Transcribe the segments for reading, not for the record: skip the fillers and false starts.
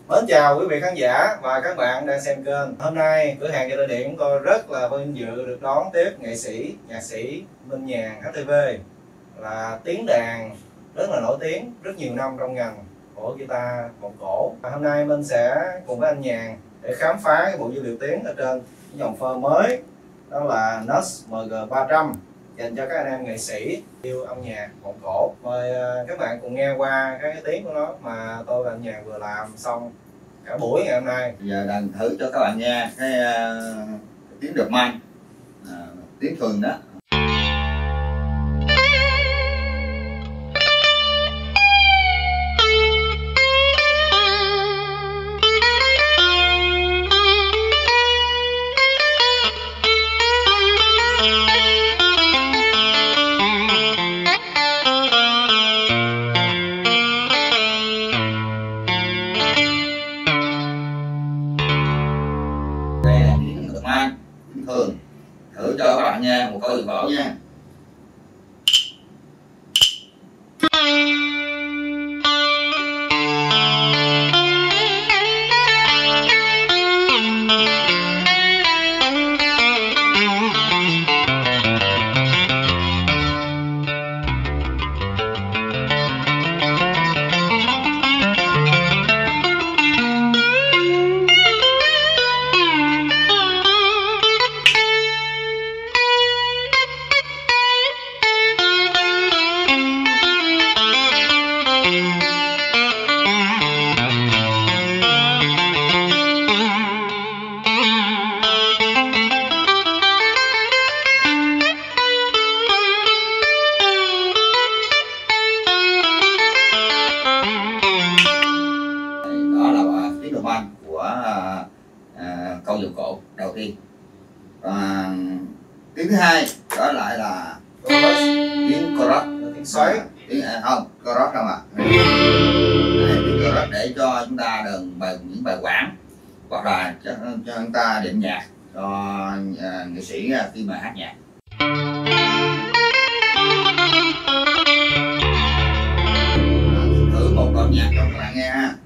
Mến chào quý vị khán giả và các bạn đang xem kênh. Hôm nay cửa hàng Gia Điện của tôi rất là vinh dự được đón tiếp nghệ sĩ, nhạc sĩ Minh Nhàn HTV, là tiếng đàn rất là nổi tiếng rất nhiều năm trong ngành của guitar vọng cổ. Và hôm nay Minh sẽ cùng với anh Nhàn để khám phá cái bộ dữ liệu tiếng ở trên cái dòng phơ mới, đó là NUS MG300, dành cho các anh em nghệ sĩ yêu âm nhạc vọng cổ. Mời các bạn cùng nghe qua cái tiếng của nó mà tôi và anh Nhàn vừa làm xong cả buổi ngày hôm nay. Bây giờ đàn thử cho các bạn nghe cái tiếng đờn man, tiếng thường đó. Đây là tiếng đờn man, tiếng thường. Thử cho các bạn nghe một câu điện võ nha. Tiếng đờn man của câu dầu cổ đầu tiên. Và tiếng thứ hai đó lại là tiếng chorus, Tiếng xoáy. Tiếng không chorus không ạ. Tiếng chorus để cho chúng ta đờn những bài quảng, hoặc là cho chúng ta định nhạc cho nghệ sĩ khi mà hát nhạc. Thử một đoạn nhạc cho các bạn nghe ha.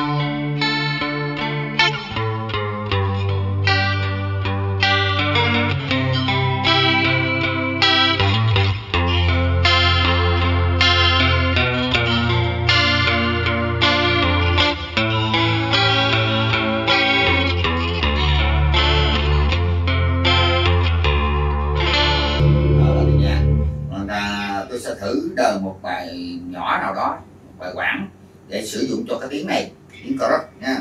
Tôi sẽ thử đờn một bài nhỏ nào đó, một bài quảng để sử dụng cho cái tiếng này, tiếng chorus nha.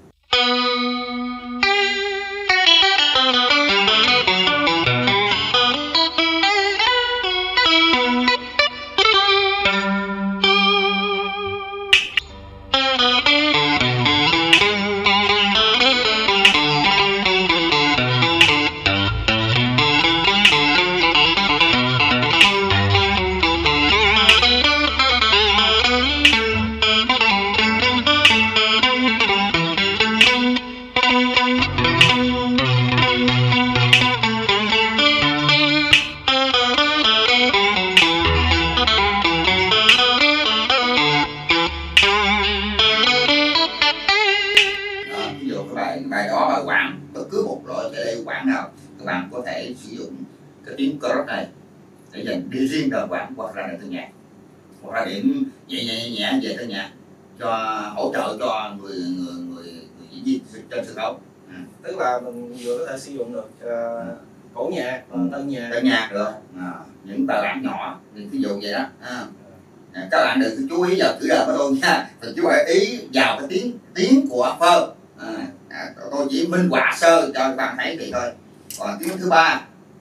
Bài đó bài quảng, bất cứ một loại cái lễ quảng nào các bạn có thể sử dụng cái tiếng chorus này để dành đi riêng đờn quảng hoặc là đờn thơ nhạc, hoặc là điểm nhẹ về thơ nhạc cho hỗ trợ cho người diễn viên trên sân khấu. Tức là mình vừa có thể sử dụng được cổ nhạc, tân nhạc được, những bài bản nhỏ thì ví dụ vậy đó. Các bạn đừng chú ý vào chữ đờn của tôi nha, mình chú ý vào cái tiếng của phơ. Tôi chỉ minh họa sơ cho các bạn thấy vậy thôi. Còn tiếng thứ ba,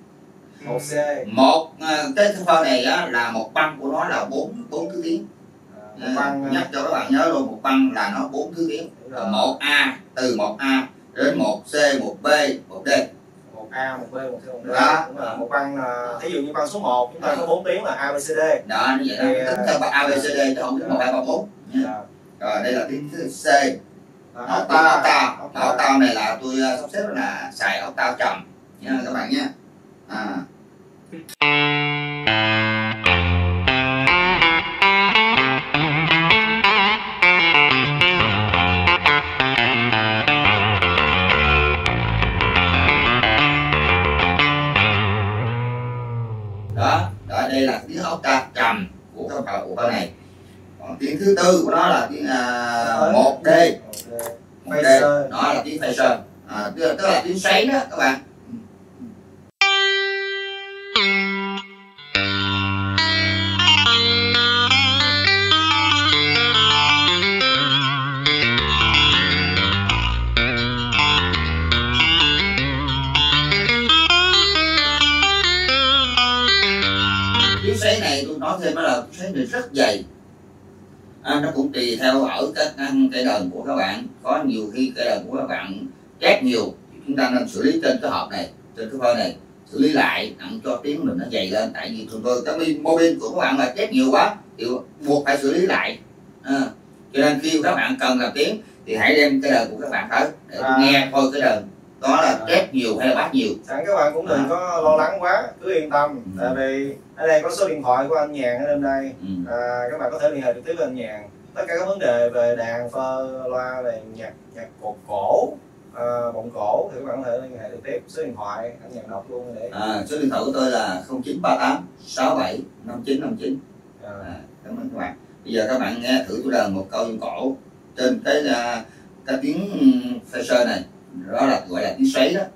một cái phơ này á, là một băng của nó là bốn thứ tiếng. Nhắc cho các bạn nhớ luôn, một băng là nó 4 thứ tiếng. Một A, từ 1A đến 1C, 1B, 1D. 1A, 1B, 1C, 1D. Đó. Một băng, thí dụ như băng số 1 chúng ta có 4 tiếng là ABCD. Đó, như vậy đó, tính theo băng ABCD chứ không tính 1, 2, 3, 4. Rồi đây là tiếng thứ C. Octave này là tôi sắp xếp là xài octave trầm nha các bạn nhé. thứ tư của nó là tiếng 1D. 1D đó là tiếng phaser, tức là tiếng xoáy đó các bạn. Tiếng xoáy này tôi nói thêm đó là tiếng xoáy này rất dày. Nó cũng tùy theo ở các cây đờn của các bạn. Có nhiều khi cây đờn của các bạn chép nhiều, chúng ta nên xử lý trên cái hộp này, trên cái phơi này, xử lý lại đặng cho tiếng mình nó dày lên. Tại vì thường thường cái mô pin của các bạn là chép nhiều quá thì buộc phải xử lý lại. Cho nên khi các bạn cần làm tiếng thì hãy đem cái đờn của các bạn tới để nghe coi cái đờn đó là chép nhiều hay là bass nhiều. Sẵn các bạn cũng đừng có lo lắng quá, cứ yên tâm. Tại vì ở đây có số điện thoại của anh Nhàn ở bên đây. Các bạn có thể liên hệ trực tiếp với anh Nhàn. Tất cả các vấn đề về đàn, phơ, loa, về nhạc cột cổ, bọng cổ thì các bạn có thể liên hệ trực tiếp. Số điện thoại anh Nhàn đọc luôn để. Số điện thoại của tôi là 0938 67 5959. Cảm ơn các bạn. Bây giờ các bạn nghe thử tôi đờn một câu vọng cổ trên cái tiếng phaser này, đó là gọi là tiếng xoáy đó.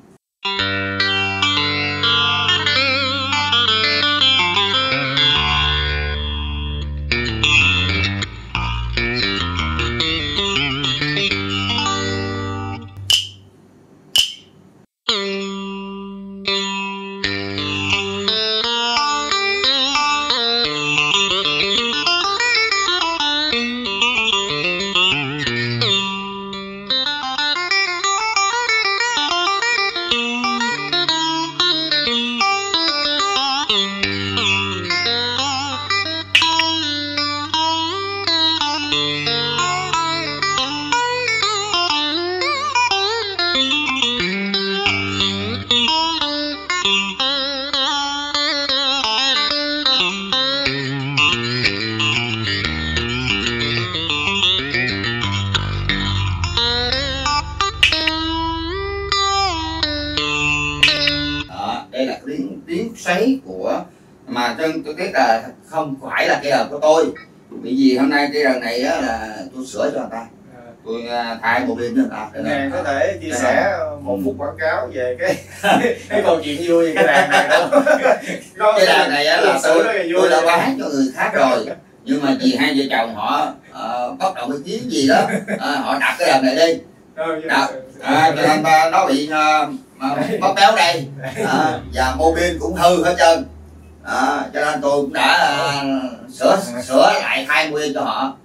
Đây là tiếng xoáy của mà tôi biết là không phải là cây đờn của tôi, bởi vì hôm nay cây đờn này là tôi sửa cho người ta, tôi thay bộ pin cho người ta. Ngàn có thể chia sẻ một phút quảng cáo về cái câu chuyện vui về cái đàn này đâu. Cái đàn này là tôi đã bán cho người khác rồi, nhưng mà vì hai vợ chồng họ bất động cái chiến gì đó, họ đặt cái đàn này đi, cho nên nó bị bóp méo đây, và mô pin cũng hư hết trơn, cho nên tôi cũng đã sửa lại thay nguyên cho họ.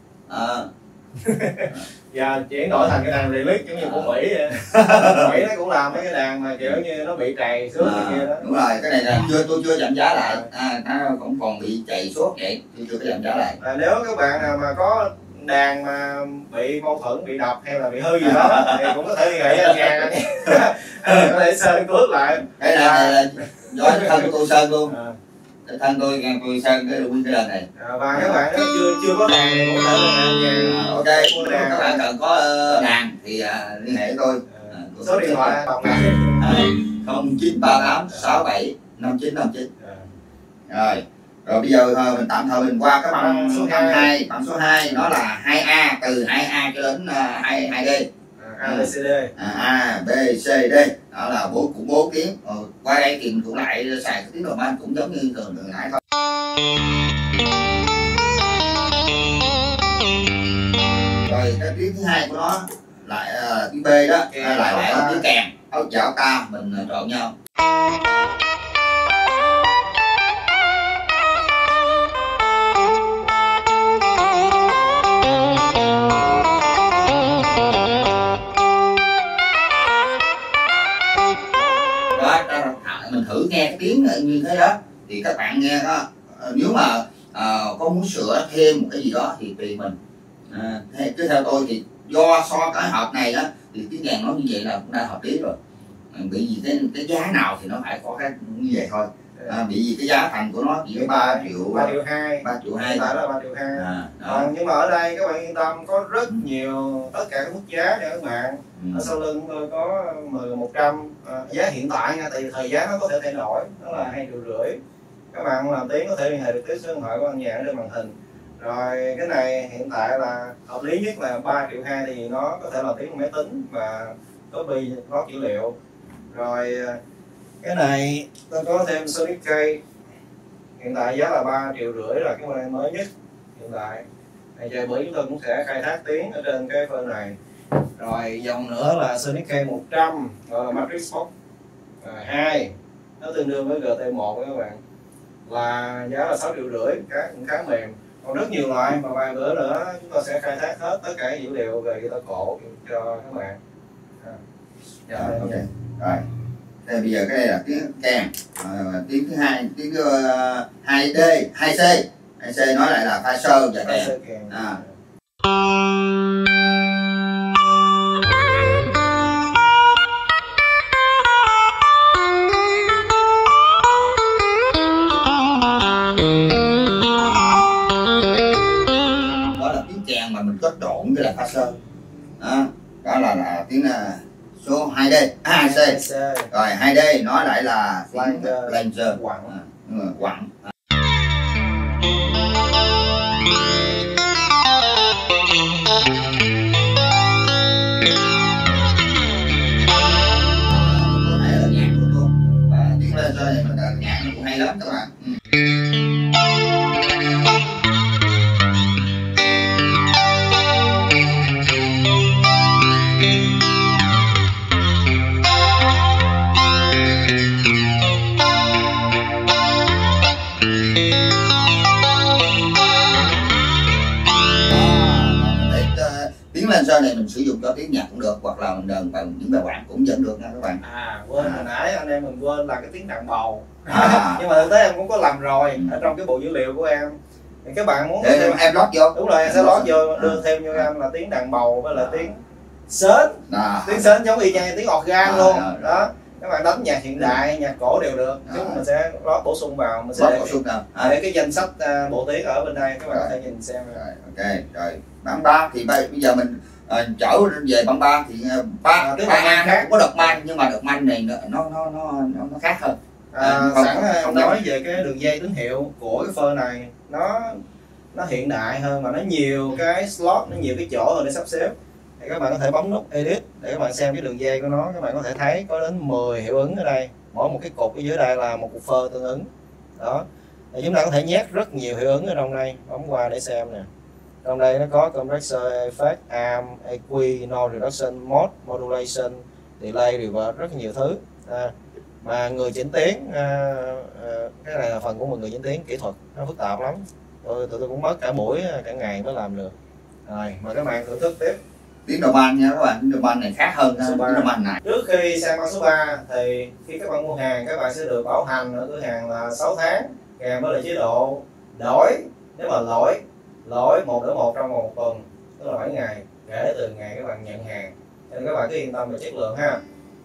Và chuyển đổi thành cái đàn relic giống như của Mỹ vậy. Mỹ nó cũng làm mấy cái đàn mà kiểu như nó bị trầy xước như kia đó. Đúng rồi, cái này là tôi chưa giảm giá lại, nó cũng còn bị trầy suốt vậy, tôi chưa có giảm giá lại. Nếu các bạn nào mà có đàn mà bị mâu thuẫn, bị đập hay là bị hư gì đó thì cũng có thể liên hệ với anh Nhàn có thể sơn tước lại. Cái đàn này là do thân của tôi sơn luôn, thân tôi sơn cái nguyên cái đàn này. Và các bạn nếu chưa có đàn thì cũng có thể liên hệ anh Nhàn. Ok, các bạn cần có đàn thì liên hệ với tôi. Số điện thoại đọc 0938 67 5959. Rồi bây giờ mình tạm thời mình qua cái băng số 2. Băng số 2 nó là 2A, từ 2A cho đến 2D. A, B, C, D. A, B, C, D. Đó là cũng 4 tiếng. Qua đây thì mình cũng lại xài cái tiếng đồng anh cũng giống như thường nãy thôi. Rồi cái tiếng thứ hai của nó lại tiếng B đó, lại tiếng kèn, áo chảo ta mình trộn nhau. Mình thử nghe cái tiếng như thế đó thì các bạn nghe đó, nếu mà có muốn sửa thêm một cái gì đó thì tùy mình. Cứ theo tôi thì do so cái hộp này đó thì tiếng kèn nó như vậy là cũng đã hợp lý rồi, bởi vì cái giá nào thì nó phải có cái như vậy thôi. Bởi vì cái giá thành của nó chỉ có 3 triệu 2. 3 triệu 2 hiện tại là 3 triệu 2. Nhưng mà ở đây các bạn yên tâm, có rất nhiều tất cả các mức giá cho các bạn. Ở sau lưng tôi có 10, 100, giá hiện tại nha, tại vì thời giá nó có thể thay đổi, đó là 2,5 triệu. Các bạn làm tiếng có thể liên hệ được tới số điện thoại của anh Nhàn ở trên màn hình. Rồi cái này hiện tại là hợp lý nhất là 3,2 triệu thì nó có thể là tiếng máy tính và copy lót dữ liệu. Rồi cái này tôi có thêm Sonic K, hiện tại giá là 3,5 triệu rồi, cái model mới nhất hiện tại. Này trời bữa chúng tôi cũng sẽ khai thác tiếng ở trên cái phone này. Rồi dòng nữa là Sonic K 100 gọi là Matrix Box 2, nó tương đương với GT1 các bạn, là giá là 6,5 triệu, cũng khá mềm. Còn rất nhiều loại mà vài bữa nữa chúng ta sẽ khai thác hết tất cả dữ liệu về guitar cổ cho các bạn. Rồi, ok. Rồi. Đây bây giờ cái đây là tiếng kèn, tiếng thứ hai, tiếng 2D, 2C. 2C nói lại là pha sơ và kèn. Đó là tiếng kèn mà mình có trộn với là pha sơ. Đó là tiếng số 2D, 2C. Rồi 2D nói lại là flanger, quặng. Này mình nhạc nó cũng hay lắm các bạn. Tiếng Lancer này mình sử dụng cho tiếng nhạc cũng được, hoặc là mình đờn bằng những bài quảng cũng vẫn được nha các bạn. Quên hồi nãy anh em mình quên là cái tiếng đàn bầu. Nhưng mà thực tế em cũng có làm rồi ở trong cái bộ dữ liệu của em. Thì các bạn muốn để em lót vô. Đúng rồi, em sẽ lót vô đưa thêm cho em là tiếng đàn bầu với là tiếng sến. Tiếng sến giống y chang tiếng organ luôn. Đó. Các bạn đánh nhạc hiện đại, nhạc cổ đều được. Chứ mình sẽ lót bổ sung vào, mình sẽ để cái danh sách bộ tiếng ở bên đây, các bạn có thể nhìn xem. Rồi, ok. Rồi, bảng 3 thì bây giờ mình trở về bảng 3 thì ba khác có đợt man, nhưng mà đợt man này nó khác hơn. Sẵn em nói về cái đường dây tín hiệu của cái phơ này, nó hiện đại hơn mà nó nhiều cái slot, nó nhiều cái chỗ hơn để sắp xếp. Thì các bạn có thể bấm nút edit để các bạn xem cái đường dây của nó. Các bạn có thể thấy có đến 10 hiệu ứng ở đây, mỗi một cái cục ở dưới đây là một cục phơ tương ứng. Đó, thì chúng ta có thể nhét rất nhiều hiệu ứng ở trong đây. Bấm qua để xem nè. Trong đây nó có compressor, effect, arm, EQ, no reduction, mode, modulation, delay, reverb, rất nhiều thứ. Mà người chỉnh tiếng, cái này là phần của một người chỉnh tiếng kỹ thuật, nó phức tạp lắm. Tụi tôi cũng mất cả buổi, cả ngày mới làm được. Rồi, mời các bạn thưởng thức tiếp. Tiếng đầu ban nha các bạn, tiếng đầu ban này khác hơn tiếng đầu ban này. Trước khi sang con số 3 thì khi các bạn mua hàng, các bạn sẽ được bảo hành ở cửa hàng là 6 tháng kèm với là chế độ đổi. Nếu mà lỗi 1 đổi 1 trong một tuần, tức là 7 ngày kể từ ngày các bạn nhận hàng, nên các bạn cứ yên tâm về chất lượng ha.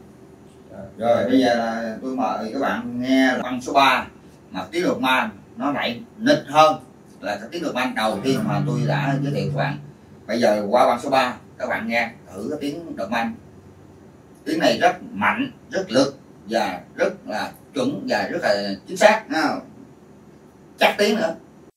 Rồi bây giờ là tôi mời các bạn nghe băng số 3 mà tiếng đột man nó lại nịch hơn là cái tiếng đột man đầu tiên mà tôi đã giới thiệu các bạn. Bây giờ qua băng số 3 các bạn nghe thử cái tiếng đột man. Tiếng này rất mạnh, rất lực và rất là chuẩn và rất là chính xác, chắc tiếng nữa.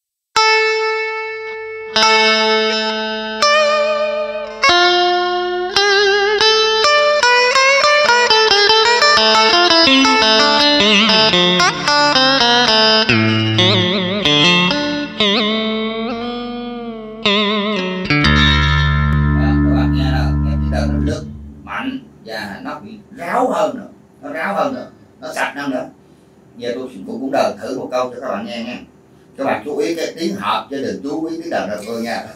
Và nó bị ráo hơn nữa, nó sạch hơn nữa. Giờ tôi cũng đờn thử một câu cho các bạn nghe nha. Các bạn chú ý cái tiếng hợp chứ đừng chú ý tiếng đờn đâu thôi nha.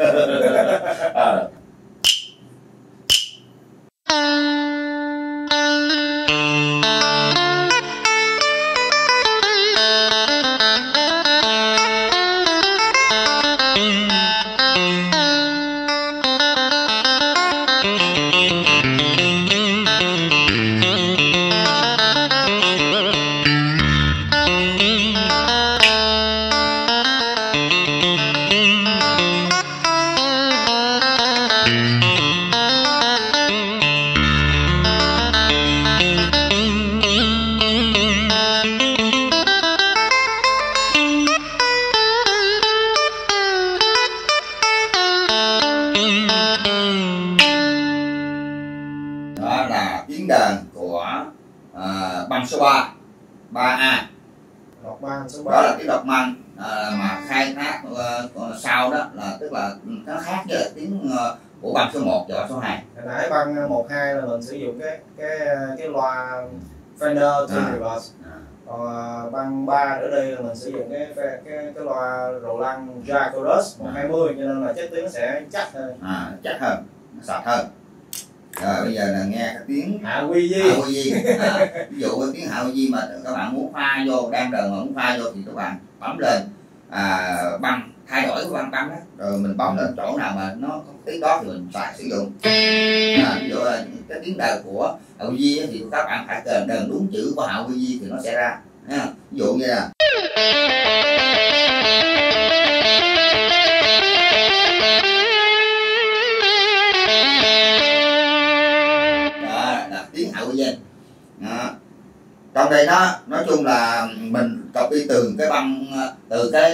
tiếng đàn của băng số 3 3A. Đọc mang số 3. Đó là tiếng đọc mang mà khai thác sau đó là tức là nó khác với tiếng của băng số 1 và băng số 2. Hồi nãy băng 1, 2 là mình sử dụng cái loa Fender Twin Reverse. Còn băng 3 ở đây là mình sử dụng cái loa Roland Jacques 120, cho nên là chất tiếng nó sẽ chắc hơn. Chắc hơn, sạch hơn. Rồi bây giờ là nghe cái tiếng Hạ Quy Di. Ví dụ cái tiếng Hạ Quy Di mà các bạn muốn pha vô, đang đờn mà muốn pha vô thì các bạn bấm lên băng, thay đổi cái băng đó, rồi mình bấm lên chỗ nào mà nó có tiếng đó thì mình phải sử dụng. Ví dụ là cái tiếng đờn của Hạ Quy Di thì các bạn phải đờn đúng chữ của Hạ Quy Di thì nó sẽ ra. Ví dụ như là tiếng Hạ Quy Di. Trong đây nó nói chung là mình copy từ cái băng, từ cái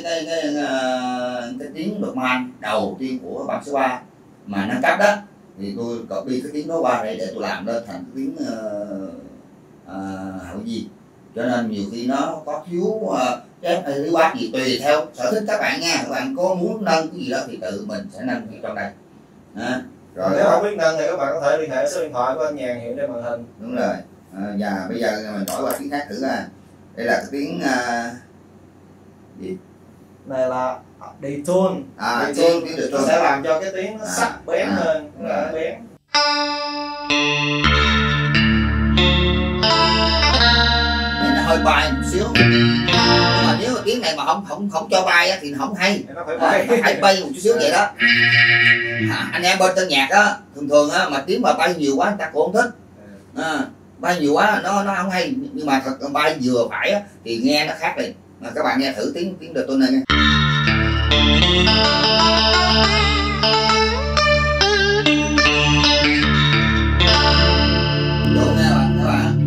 tiếng đột man đầu tiên của băng số 3 mà nâng cấp đó, thì tôi copy cái tiếng đó qua đây để tôi làm lên thành cái tiếng Hạ Quy Di. Cho nên nhiều khi nó có thiếu chép hay thiếu bát gì tùy theo sở thích các bạn nha. Các bạn có muốn nâng cái gì đó thì tự mình sẽ nâng trong đây. Rồi nếu không biết nâng thì các bạn có thể liên hệ số điện thoại của anh Nhàn hiện trên màn hình. Đúng rồi. Và bây giờ mình đổi qua tiếng khác thử ha. Đây là cái tiếng gì? Này là detune. Tiếng nó sẽ làm cho cái tiếng nó sắc bén hơn, nó bén. Nó hơi bay một xíu. Nhưng mà nếu mà tiếng này mà không cho bay thì không hay. Nó phải bay một chút xíu vậy đó. Anh em bên tân nhạc á, thường á mà tiếng mà bay nhiều quá người ta cũng không thích. Bay nhiều quá nó không hay, nhưng mà thật bay vừa phải á, thì nghe nó khác liền. Các bạn nghe thử tiếng detune này nha. Đúng nha các bạn.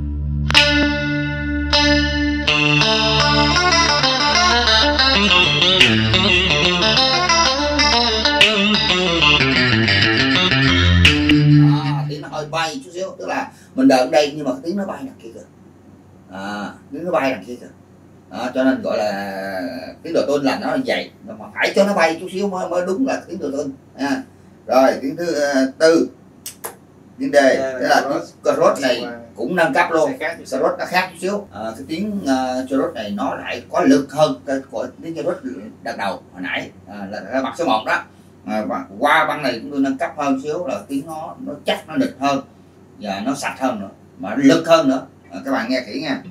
Tiếng nó hơi bay chút xíu, tức là mình đợi ở đây nhưng mà cái tiếng nó bay đằng kia kìa. Tiếng nó bay đằng kia kìa. Cho nên gọi là tiếng detune là nó như vậy, mà phải cho nó bay chút xíu mới đúng là tiếng detune. Rồi tiếng thứ tư, tiếng D, tức là tiếng chorus này cũng nâng cấp luôn. Chorus nó khác chút xíu. Cái tiếng chorus này nó lại có lực hơn cái của tiếng chorus đợt đầu hồi nãy là băng số 1 đó. Qua băng này chúng tôi nâng cấp hơn xíu là tiếng nó chắc, nó nịch hơn và nó sạch hơn nữa, mà lực hơn nữa. Các bạn nghe kỹ nha.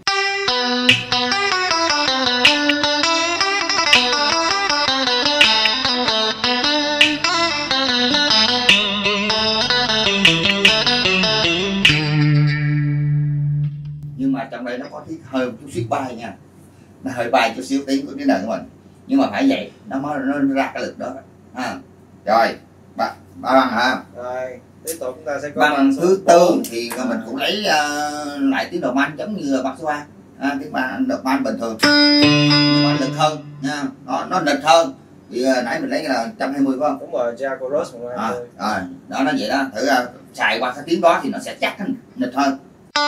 Nhưng mà trong đây nó có tiếng hơi một chút xíu bay nha, nó hơi bay chút xíu tiếng của tiếng đàn của mình, nhưng mà phải vậy nó mới ra cái lực đó. Rồi ba băng hả? Rồi tiếp tục chúng ta sẽ có băng thứ tư thì mình cũng lấy lại tiếng đàn man giống như là băng số 3. Tiếng đàn man bình thường nhưng mà lực hơn nha, nó nịch hơn. Thì nãy mình lấy cái là 120 phải không? Đúng rồi, Jacques 120. Đó nó vậy đó, thử xài qua cái tiếng đó thì nó sẽ chắc nịch hơn.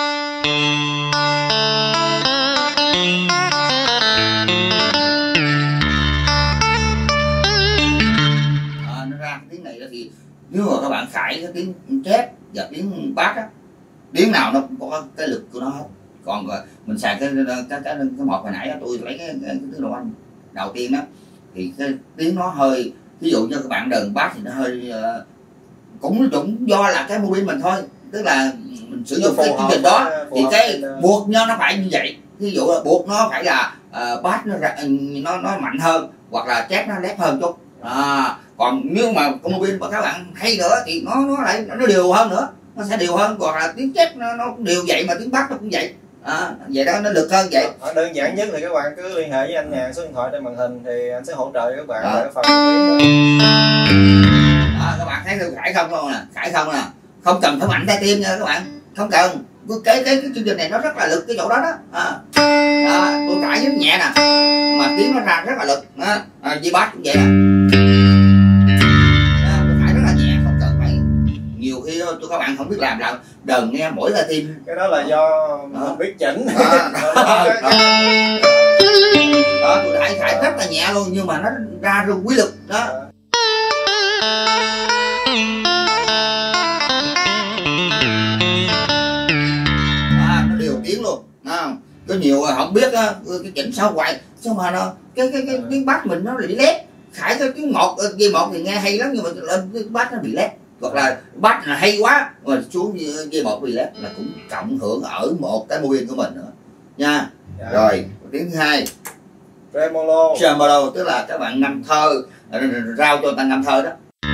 Nó ra cái tiếng này đó thì nếu mà các bạn khải cái tiếng chép và tiếng bass á, tiếng nào nó cũng có cái lực của nó hết. Còn mình xài cái một hồi nãy đó, tôi lấy cái tiếng đồ anh đầu tiên đó thì cái tiếng nó hơi, ví dụ như các bạn đờn bass thì nó hơi cũng do là cái mobile mình thôi, tức là mình sử dụng cái chương trình đó thì cái buộc nó phải như vậy. Ví dụ là buộc nó phải là bass nó mạnh hơn hoặc là chép nó lép hơn chút. Còn nếu mà con mobile mà các bạn hay nữa thì nó lại nó đều hơn nữa, nó sẽ đều hơn, hoặc là tiếng chép nó cũng đều vậy mà tiếng bass nó cũng vậy. Vậy đó, nó lực hơn vậy. Đơn giản nhất thì các bạn cứ liên hệ với anh Nhàn, số điện thoại trên màn hình thì anh sẽ hỗ trợ cho các bạn về cái phần trực tuyến đó. Các bạn thấy tôi khải không luôn nè, khải không nè, không cần phải mạnh tay tim nha các bạn, không cần. Cái chương trình này nó rất là lực cái chỗ đó đó. Tôi cãi rất nhẹ nè mà tiếng nó ra rất là lực. Di bass cũng vậy nè, tôi cãi rất là nhẹ, không cần phải nhiều khi tôi các bạn không biết làm đờn nghe mỗi tay tim. Cái đó là do mình biết chỉnh. Đó, tôi thải rất là nhẹ luôn nhưng mà nó ra được quy lực đó. Nó đều tiếng luôn. Có nhiều không biết á, cái chỉnh sao hoài sao mà nó cái tiếng bass mình nó bị lét. Khải cái tiếng dây một thì nghe hay lắm nhưng mà lên cái bass nó bị lét, hoặc là bass là hay quá rồi xuống dây một bị lét là cũng cộng hưởng ở một cái mô của mình nữa nha. Rồi tiếng thứ hai tremolo, tức là các bạn ngâm thơ, rao cho người ta ngâm thơ đó.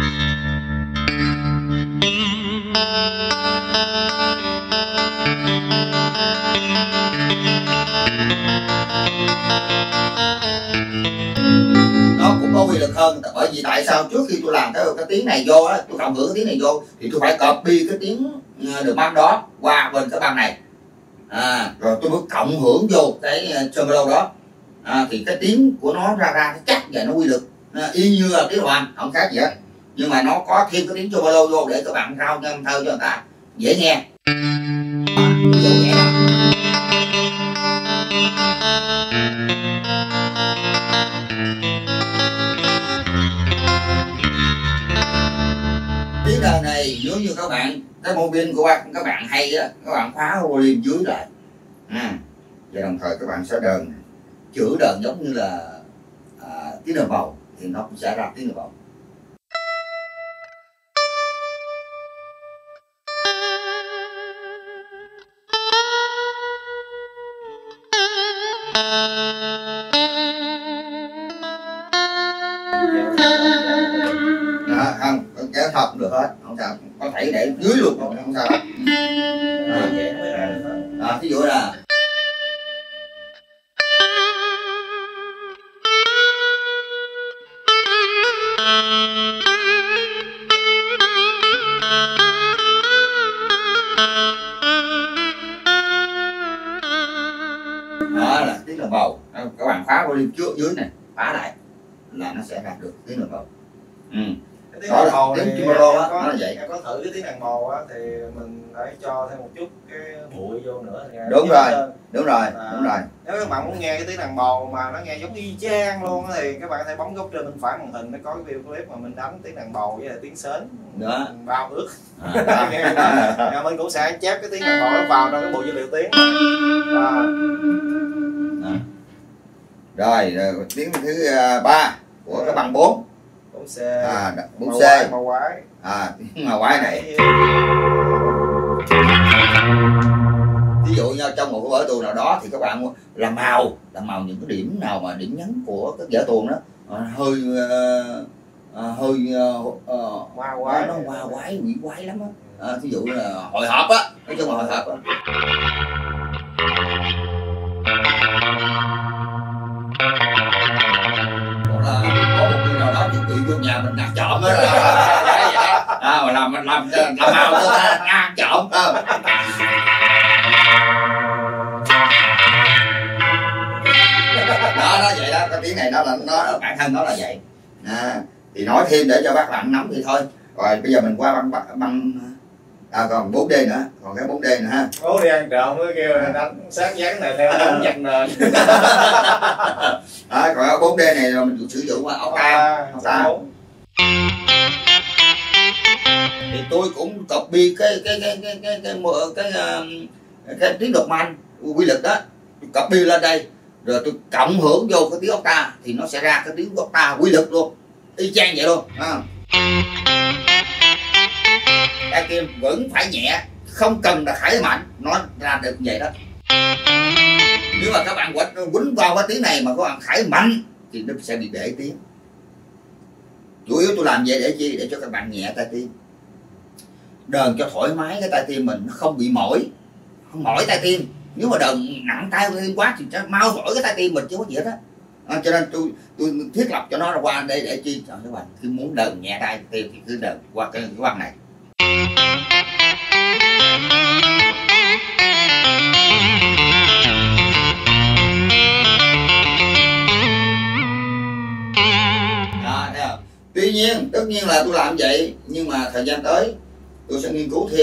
Nó cũng có quy lực hơn, bởi vì tại sao trước khi tôi làm cái tiếng này vô á, tôi cộng hưởng cái tiếng này vô thì tôi phải copy cái tiếng đường băng đó qua bên cái băng này, rồi tôi mới cộng hưởng vô cái tremolo đó, thì cái tiếng của nó ra nó chắc và nó quy lực y như là tiếng hoàn, không khác gì hết, nhưng mà nó có thêm cái tiếng tremolo vô để các bạn rao ngâm thơ cho người ta dễ nghe. Tiếng đờn này nếu như các bạn cái mô pin của các bạn hay á, các bạn khóa volume dưới lại, và đồng thời các bạn sẽ đờn chữ đờn giống như là tiếng đờn bầu thì nó cũng sẽ ra tiếng đờn bầu. Không, kéo thật cũng được hết, không sao, có thể để dưới luôn không sao hết. Ví dụ là đó là tiếng đờn bầu. Các bạn phá volume trước dưới này, phá lại là nó sẽ ra được tiếng đờn bầu. Cái tiếng đàn bầu tiếng này tremolo á, nó là vậy. Em có thử cái tiếng đàn bầu á thì mình phải cho thêm một chút cái bụi vô nữa thì đúng rồi. Đúng rồi. Nếu các bạn muốn nghe cái tiếng đàn bầu mà nó nghe giống y chang luôn thì các bạn có thể bấm góc trên bên phải màn hình, nó có cái video clip mà mình đánh tiếng đàn bầu với lại tiếng sến đó, bao ước. Mình cũng sẽ chép cái tiếng đàn bầu nó vào trong cái bộ dữ liệu tiếng. Rồi tiếng thứ 3 của cái bằng 4. 4C. 4C. Màu quái. Tiếng màu quái này. Ví dụ như trong một cái vở tuồng nào đó thì các bạn làm màu những cái điểm nào mà điểm nhấn của cái vở tuồng đó hơi nó hoa quái, quỷ quái lắm á. Ví dụ là hồi hộp á, nói chung là hồi hộp á. Có một người nào đó chuẩn bị vô nhà mình ăn trộm á, mà làm màu cho ta ăn trộm. Đó vậy đó, cái tiếng này nó bản thân nó là vậy. Thì nói thêm để cho các bạn nắm thì thôi. Rồi bây giờ mình qua băng còn 4D nữa, còn cái 4D nữa ha. 4D ăn trộm mới kêu đánh sát dáng này theo đánh nhặt nền. Còn cái 4D này rồi mình sử dụng octave. Thì tôi cũng copy cái tiếng đột man quy lực đó, tôi copy lên đây rồi tôi cộng hưởng vô cái tiếng octave thì nó sẽ ra cái tiếng octave quy lực luôn, y chang vậy luôn. Tay kim vẫn phải nhẹ, không cần là khải mạnh, nó ra được vậy đó. Nếu mà các bạn quýnh vào cái tiếng này mà các bạn khải mạnh thì nó sẽ bị bể tiếng. Chủ yếu tôi làm vậy để chi? Để cho các bạn nhẹ tay tim, đờn cho thoải mái cái tay tim mình, nó không bị mỏi tay tim. Nếu mà đờn nặng tay tim quá thì mau mỏi cái tay tim mình chứ có gì hết á. Cho nên tôi thiết lập cho nó ra qua đây để chi? Cho các bạn khi muốn đờn nhẹ tay tim thì cứ đờn qua cái băng này. Tuy nhiên, tất nhiên là tôi làm vậy, nhưng mà thời gian tới tôi sẽ nghiên cứu thêm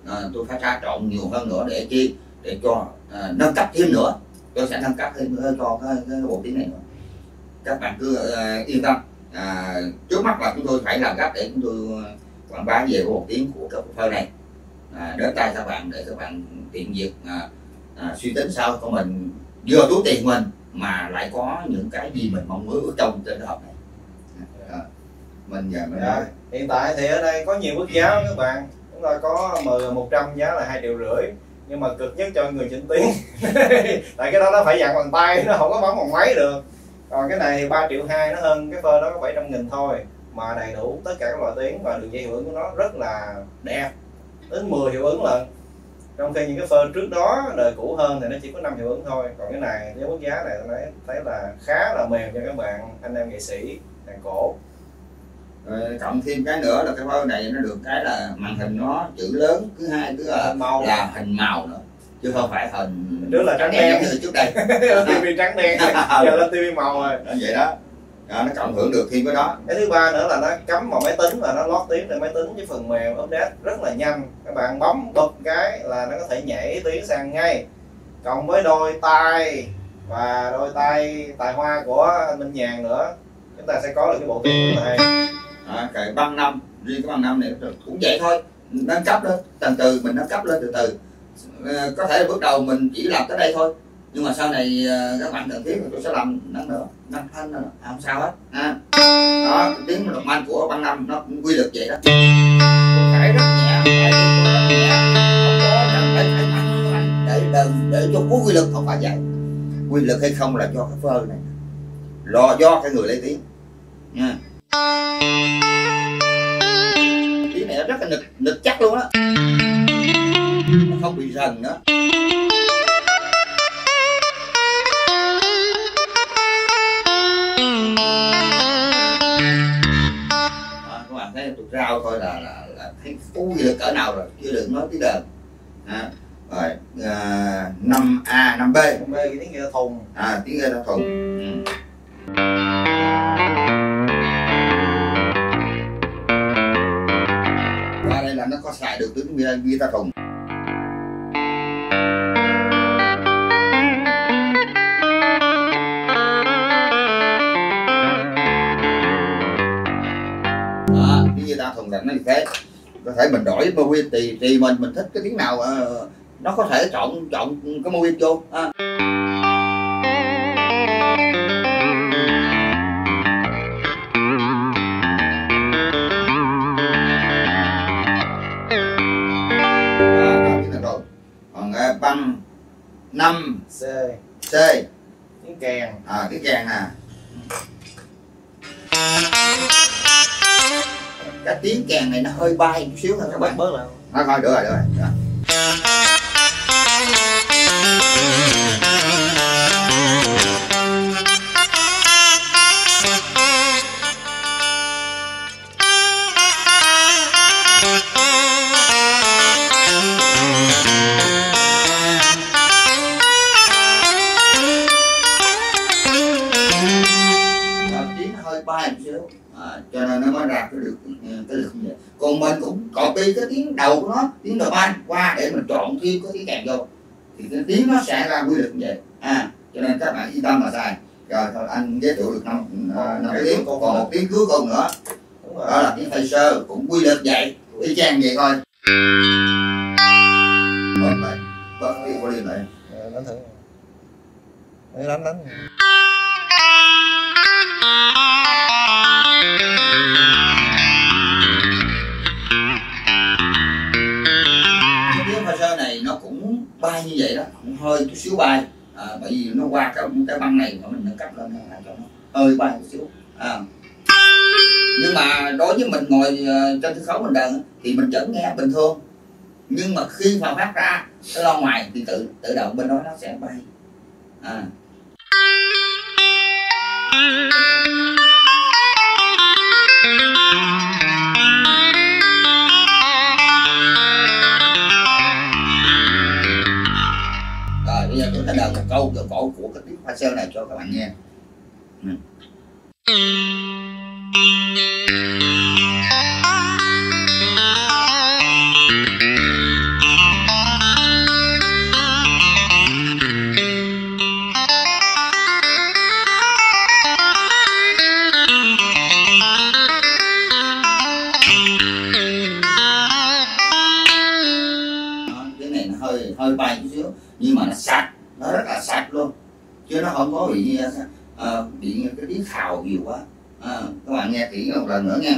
tôi phải pha trộn nhiều hơn nữa để chi, để cho nâng cấp thêm nữa. Tôi sẽ nâng cấp thêm cho cái bộ tiếng này nữa. Các bạn cứ yên tâm. Trước mắt là chúng tôi phải làm gấp để chúng tôi quảng bá về bộ tiếng của cái phơ này đến tay các bạn, để các bạn tiện việc suy tính sao của mình vừa túi tiền mình mà lại có những cái gì mình mong muốn trong trên cái hộp này. Mình giờ mình nói hiện tại thì ở đây có nhiều mức giá các bạn, chúng ta có 100 giá là 2,5 triệu, nhưng mà cực nhất cho người chỉnh tiếng tại cái đó nó phải dặn bằng tay, nó không có bấm bằng máy được. Còn cái này thì 3,2 triệu, nó hơn cái phơ đó có 700.000 thôi, mà đầy đủ tất cả các loại tiếng và đường dây hiệu ứng của nó rất là đẹp, đến 10 hiệu ứng lận. Trong khi những cái phơ trước đó đời cũ hơn thì nó chỉ có 5 hiệu ứng thôi. Còn cái này với mức giá này tôi thấy là khá là mềm cho các bạn anh em nghệ sĩ đàn cổ. Rồi, cộng thêm cái nữa là cái phơ này nó được cái là màn hình nó chữ lớn, thứ hai thứ màu là hình màu nữa, chứ không phải hình trước là trắng đen như trước đây. tivi trắng đen giờ lên tivi màu rồi. Vậy đó. Nó cộng hưởng được thêm cái đó. Cái thứ ba nữa là nó cắm vào máy tính và nó lót tiếng lên máy tính với phần mềm update rất là nhanh. Các bạn bấm bật cái là nó có thể nhảy tiếng sang ngay, cộng với đôi tai và đôi tai tài hoa của anh Minh Nhàn nữa, chúng ta sẽ có được cái bộ tiếng rất là hay. Cái băng năm, riêng cái băng năm này cũng vậy thôi, nâng cấp lên từ từ, mình nâng cấp lên từ từ. Có thể là bước đầu mình chỉ làm tới đây thôi, nhưng mà sau này các bạn cần thiết thì tôi sẽ làm nâng nữa, nâng thanh nữa, không sao hết. Đó, tiếng đồng anh của băng năm nó cũng quy lực vậy đó. Tôi phải rất nhẹ, phải rất nhẹ, không có cần phải mạnh để cho có quy lực, không phải vậy. Quy lực hay không là do cái phơ này, do cái người lấy tiếng nha. Tiếng này nó rất là nịch chắc luôn á, nó không bị rần nữa. Các bạn thấy tôi rao thôi là thấy có quy lực cỡ nào rồi, chưa đừng nói tiếng đờn. Rồi 5A 5B tiếng nghe thùng, tiếng nghe thùng. Qua đây là nó có xài được tiếng guitar thùng. Tiếng guitar thùng là nó như thế. Có thể mình đổi mô viên tùy mình thích cái tiếng nào, nó có thể chọn cái mô viên vô. Còn băng 5 C tiếng kèn, tiếng kèn nè. Cái tiếng kèn này nó hơi bay chút xíu thôi các bạn. bớt lại. Thôi được rồi. Tiếng hơi bay một xíu, cho nên nó mới ra cái lực như vậy. Còn mình cũng copy cái tiếng đầu của nó, tiếng đầu ban qua để mình trộn thêm cái tiếng kèn vô, thì cái tiếng nó sẽ ra quy lực như vậy. Cho nên các bạn yên tâm là sai. Rồi thôi anh giới thiệu được 5 cái tiếng, còn một tiếng cuối cùng nữa, đó là tiếng phaser, cũng quy lực vậy, y chang vậy thôi. Bớt cái volume lại. Đánh thử. Đánh. Cái tiếng phaser này nó cũng bay như vậy đó, cũng hơi chút xíu bay, bởi vì nó qua cái băng này mà mình nâng cấp lên cho nó hơi bay một xíu. Nhưng mà đối với mình ngồi trên sân khấu mình đờn thì mình vẫn nghe bình thường, nhưng mà khi mà phát ra cái loa ngoài thì tự động bên đó nó sẽ bay. Rồi bây giờ tôi sẽ đờn một câu cổ của cái tiếng phaser này cho các bạn nghe. hơi bay chút xíu, nhưng mà nó sạch, nó rất là sạch luôn, chứ nó không có bị cái tiếng khào nhiều quá. Các bạn nghe kỹ một lần nữa nha.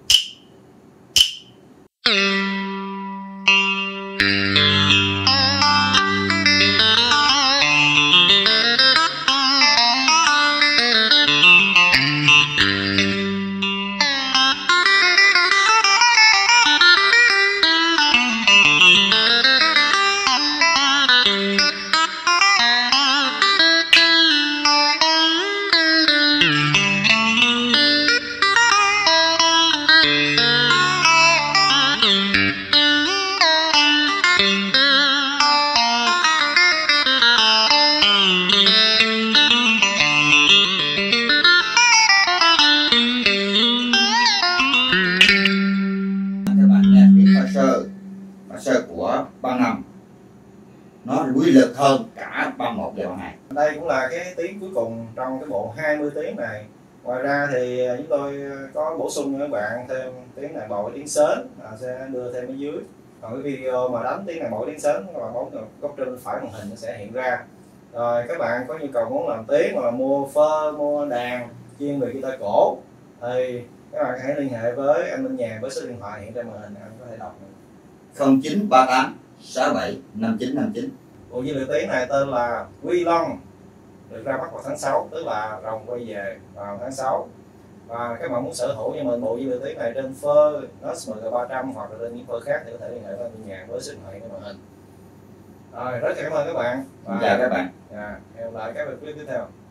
Sơ của 35 nó uy lực hơn cả 31 và 32. Đây cũng là cái tiếng cuối cùng trong cái bộ 20 tiếng này. Ngoài ra thì chúng tôi có bổ sung cho các bạn thêm tiếng này bầu tiếng sến, sẽ đưa thêm ở dưới. Còn cái video mà đánh tiếng này bầu tiếng sến, các bạn bấm góc trên phải màn hình nó sẽ hiện ra. Rồi các bạn có nhu cầu muốn làm tiếng hoặc là mua phơ, mua đàn chuyên về guitar cổ thì các bạn hãy liên hệ với anh Minh Nhàn với số điện thoại hiện trên màn hình, anh có thể đọc. 0938 67 5959. Bộ dư liệu tiếng này tên là Quy Long, được ra mắt vào tháng 6, tức là rồng quay về vào tháng 6. Và các bạn muốn sở hữu cho mình bộ dư liệu tiếng này trên phơ NOS MG300 hoặc là trên những phơ khác thì có thể liên hệ với anh Nhàn với số điện thoại trên màn hình. Rồi, rất cảm ơn các bạn. Chào các bạn. Hẹn gặp lại các video tiếp theo.